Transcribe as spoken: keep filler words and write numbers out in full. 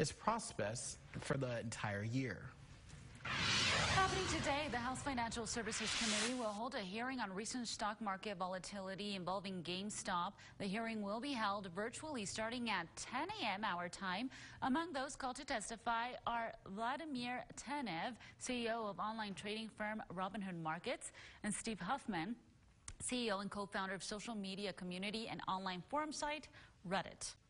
its prospects for the entire year. Happening today, the House Financial Services Committee will hold a hearing on recent stock market volatility involving GameStop. The hearing will be held virtually starting at ten A M our time. Among those called to testify are Vladimir Tenev, C E O of online trading firm Robinhood Markets, and Steve Huffman, C E O and co-founder of social media community and online forum site Reddit.